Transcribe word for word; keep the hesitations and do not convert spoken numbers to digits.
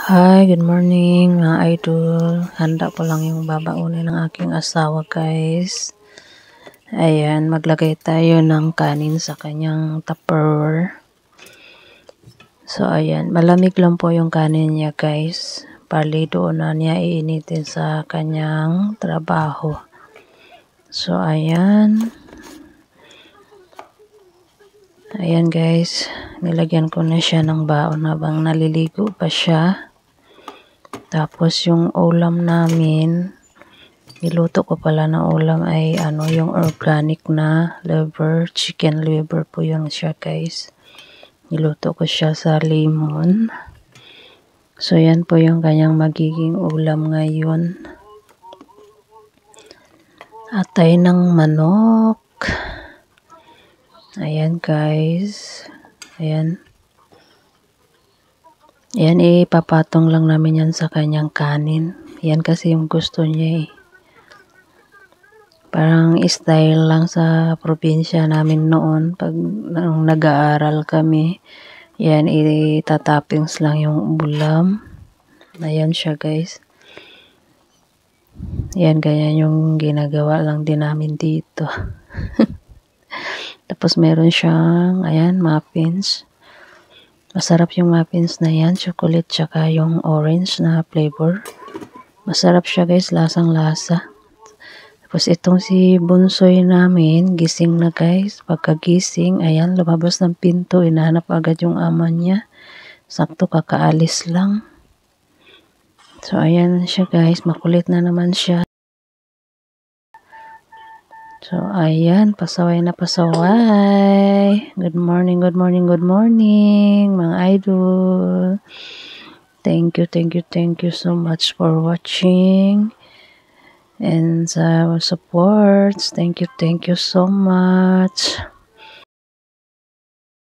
Hi, good morning mga idol. Handa ko lang yung babaunin ng aking asawa guys. Ayan, maglagay tayo ng kanin sa kanyang tupperware. So ayan, malamig lang po yung kanin niya guys. Bali doon na niya iinitin sa kanyang trabaho. So ayan. Ayan guys, nilagyan ko na siya ng baon habang naliligo pa siya. Tapos yung ulam namin, niluto ko pala na ulam ay ano, yung organic na liver, chicken liver po yun siya guys. Niluto ko siya sa lemon. So yan po yung kanyang magiging ulam ngayon. Atay ng manok. Ayan guys. Ayan. Yan, ipapatong lang namin yan sa kanyang kanin. Yan kasi yung gusto niya eh. Parang style lang sa probinsya namin noon. Pag nag-aaral kami, yan, itatappings lang yung ulam. Ayan siya guys. Yan, ganyan yung ginagawa lang din namin dito. Tapos meron siyang, ayan, muffins. Masarap yung muffins na yan, chocolate tsaka yung orange na flavor. Masarap siya guys, lasang lasa. Tapos itong si bunsoy namin, gising na guys. Pagkagising, ayan, lumabas ng pinto, inahanap agad yung ama niya. Sakto kakaalis lang. So ayan siya guys, makulit na naman siya. So ayan, pasaway na pasaway. Good morning, good morning, good morning mga idol. Thank you, thank you, thank you so much for watching. And sa uh, supports, thank you, thank you so much.